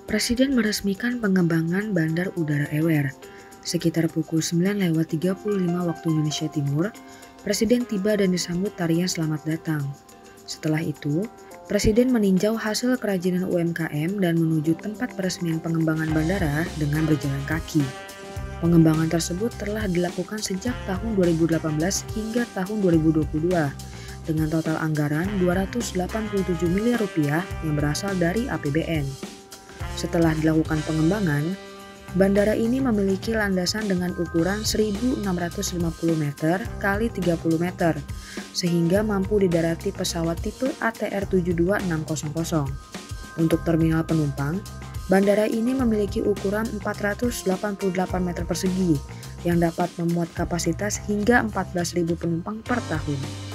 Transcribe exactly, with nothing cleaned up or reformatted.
Presiden meresmikan pengembangan Bandar Udara Ewer. Sekitar pukul sembilan lewat tiga puluh lima waktu Indonesia Timur, Presiden tiba dan disambut tarian selamat datang. Setelah itu, Presiden meninjau hasil kerajinan U M K M dan menuju tempat peresmian pengembangan bandara dengan berjalan kaki. Pengembangan tersebut telah dilakukan sejak tahun dua ribu delapan belas hingga tahun dua ribu dua puluh dua dengan total anggaran dua ratus delapan puluh tujuh miliar rupiah yang berasal dari A P B N. Setelah dilakukan pengembangan, bandara ini memiliki landasan dengan ukuran seribu enam ratus lima puluh meter kali tiga puluh meter, sehingga mampu didarati pesawat tipe A T R tujuh dua enam nol nol. Untuk terminal penumpang, bandara ini memiliki ukuran empat ratus delapan puluh delapan meter persegi yang dapat memuat kapasitas hingga empat belas ribu penumpang per tahun.